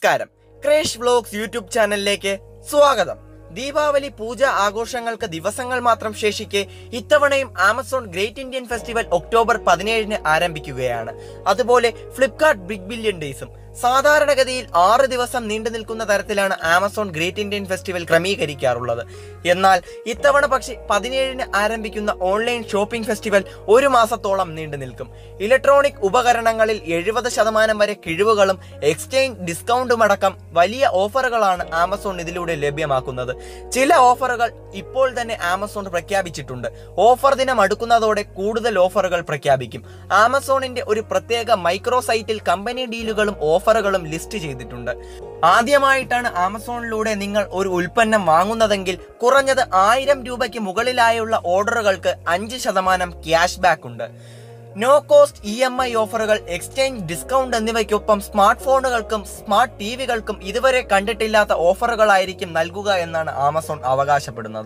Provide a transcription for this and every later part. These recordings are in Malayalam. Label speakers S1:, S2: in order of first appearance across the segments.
S1: നമസ്കാരം. ക്രേഷ് വ്ലോഗ്സ് യൂട്യൂബ് ചാനലിലേക്ക് സ്വാഗതം. ദീപാവലി പൂജ ആഘോഷങ്ങൾക്ക് ദിവസങ്ങൾ മാത്രം ശേഷിക്കെ ഇത്തവണയും Amazon great Indian festival October 17 ആരംഭിക്കുകയാണ്. അതുപോലെ ഫ്ലിപ്കാർട്ട് ബിഗ് ബില്യൺ ഡേയ്സും. സാധാരണഗതിയിൽ 6 ദിവസം നീണ്ടു നിൽക്കുന്ന തരത്തിലാണ് ആമസോൺ ഗ്രേറ്റ് ഇന്ത്യൻ ഫെസ്റ്റിവൽ ക്രമീകരിക്കാറുള്ളത്. എന്നാൽ ഇത്തവണ പക്ഷേ 17 ആരംഭിക്കുന്ന ഓൺലൈൻ ഷോപ്പിംഗ് ഫെസ്റ്റിവൽ 1 മാസത്തോളം നീണ്ടു നിൽക്കും. ഇലക്ട്രോണിക് ഉപകരണങ്ങളിൽ 70% വരെ കിഴിവുകളും എക്സ്ചേഞ്ച് ഡിസ്കൗണ്ടുമടക്കം വലിയ ഓഫറുകളാണ് ആമസോൺ ഇതിലൂടെ ലഭ്യമാക്കുന്നത്. ചില ഓഫറുകൾ ഇപ്പോൾ തന്നെ ആമസോൺ പ്രഖ്യാപിച്ചിട്ടുണ്ട്. ഓഫർ ദിനം അടുക്കുന്നതോടെ കൂടുതൽ ഓഫറുകൾ പ്രഖ്യാപിക്കും. ആമസോണിന്റെ ഒരു പ്രത്യേക മൈക്രോ സൈറ്റിൽ കമ്പനി ഡീലുകളും ഓഫറുകളും ലിസ്റ്റ് ചെയ്തിട്ടുണ്ട്. ആദ്യമായിട്ടാണ് ആമസോണിലൂടെ നിങ്ങൾ ഒരു ഉൽപ്പന്നം വാങ്ങുന്നതെങ്കിൽ കുറഞ്ഞത് 1000 രൂപയ്ക്ക് മുകളിലായുള്ള ഓർഡറുകൾക്ക് 5% ക്യാഷ് ബാക്ക് ഉണ്ട്. നോ കോസ്റ്റ് EMI ഓഫറുകൾ, എക്സ്ചേഞ്ച് ഡിസ്കൗണ്ട് എന്നിവയ്ക്കൊപ്പം സ്മാർട്ട് ഫോണുകൾക്കും സ്മാർട്ട് ടിവികൾക്കും ഇതുവരെ കണ്ടിട്ടില്ലാത്ത ഓഫറുകളായിരിക്കും നൽകുക എന്നാണ് ആമസോൺ അവകാശപ്പെടുന്നത്.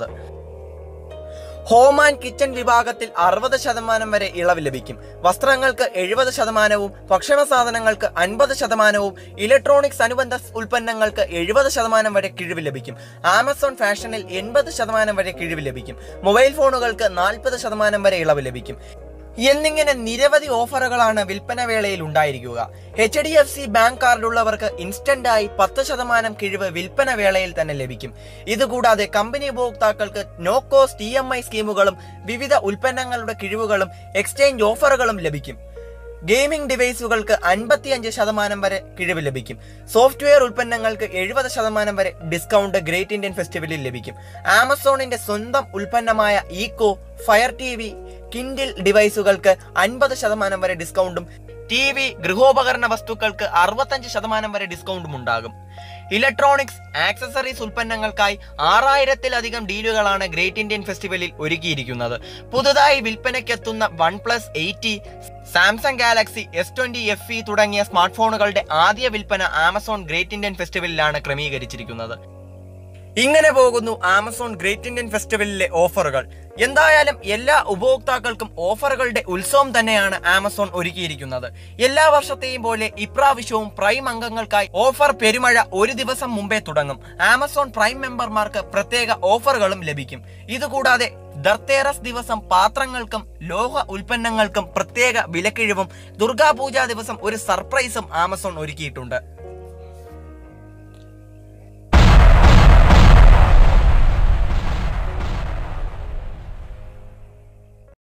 S1: ഹോം ആൻഡ് കിച്ചൺ വിഭാഗത്തിൽ 60% വരെ ഇളവ് ലഭിക്കും. വസ്ത്രങ്ങൾക്ക് 70%, ഭക്ഷണ സാധനങ്ങൾക്ക് 50%, ഇലക്ട്രോണിക്സ് അനുബന്ധ ഉൽപ്പന്നങ്ങൾക്ക് 70% വരെ കിഴിവ് ലഭിക്കും. ആമസോൺ ഫാഷനിൽ 80% വരെ കിഴിവ് ലഭിക്കും. മൊബൈൽ ഫോണുകൾക്ക് 40% വരെ ഇളവ് ലഭിക്കും. എന്നിങ്ങനെ നിരവധി ഓഫറുകളാണ് വിൽപ്പന വേളയിൽ ഉണ്ടായിരിക്കുക. HDFC ബാങ്ക് കാർഡുള്ളവർക്ക് ഇൻസ്റ്റന്റ് ആയി 10% കിഴിവ് വിൽപ്പന വേളയിൽ തന്നെ ലഭിക്കും. ഇതുകൂടാതെ കമ്പനി ഉപഭോക്താക്കൾക്ക് നോ കോസ്റ്റ് EMI സ്കീമുകളും വിവിധ ഉൽപ്പന്നങ്ങളുടെ കിഴിവുകളും എക്സ്ചേഞ്ച് ഓഫറുകളും ലഭിക്കും. ഗെയിമിംഗ് ഡിവൈസുകൾക്ക് 55% വരെ കിഴിവ് ലഭിക്കും. സോഫ്റ്റ്വെയർ ഉൽപ്പന്നങ്ങൾക്ക് 70% വരെ ഡിസ്കൗണ്ട് ഗ്രേറ്റ് ഇന്ത്യൻ ഫെസ്റ്റിവലിൽ ലഭിക്കും. ആമസോണിന്റെ സ്വന്തം ഉൽപ്പന്നമായ ഈക്കോ, ഫയർ TV, കിൻഡിൽ ഡിവൈസുകൾക്ക് 50% വരെ ഡിസ്കൗണ്ടും TV, ഗൃഹോപകരണ വസ്തുക്കൾക്ക് 65% വരെ ഡിസ്കൗണ്ടും ഉണ്ടാകും. ഇലക്ട്രോണിക്സ് ആക്സസറീസ് ഉൽപ്പന്നങ്ങൾക്കായി 6000-ലധികം ഡീലുകളാണ് ഗ്രേറ്റ് ഇന്ത്യൻ ഫെസ്റ്റിവലിൽ ഒരുക്കിയിരിക്കുന്നത്. പുതുതായി വിൽപ്പനയ്ക്കെത്തുന്ന OnePlus 8T, Samsung Galaxy S20 FE തുടങ്ങിയ സ്മാർട്ട് ഫോണുകളുടെ ആദ്യ വിൽപ്പന ആമസോൺ ഗ്രേറ്റ് ഇന്ത്യൻ ഫെസ്റ്റിവലിലാണ് ക്രമീകരിച്ചിരിക്കുന്നത്. ഇങ്ങനെ പോകുന്നു ആമസോൺ ഗ്രേറ്റ് ഇന്ത്യൻ ഫെസ്റ്റിവലിലെ ഓഫറുകൾ. എന്തായാലും എല്ലാ ഉപഭോക്താക്കൾക്കും ഓഫറുകളുടെ ഉത്സവം തന്നെയാണ് ആമസോൺ ഒരുക്കിയിരിക്കുന്നത്. എല്ലാ വർഷത്തെയും പോലെ ഇപ്രാവശ്യവും പ്രൈം അംഗങ്ങൾക്കായി ഓഫർ പെരുമഴ ഒരു ദിവസം മുമ്പേ തുടങ്ങും. ആമസോൺ പ്രൈം മെമ്പർമാർക്ക് പ്രത്യേക ഓഫറുകളും ലഭിക്കും. ഇതുകൂടാതെ ധർത്തേറസ് ദിവസം പാത്രങ്ങൾക്കും ലോഹ ഉൽപ്പന്നങ്ങൾക്കും പ്രത്യേക വിലക്കിഴിവും ദുർഗാപൂജ ദിവസം ഒരു സർപ്രൈസും ആമസോൺ ഒരുക്കിയിട്ടുണ്ട്.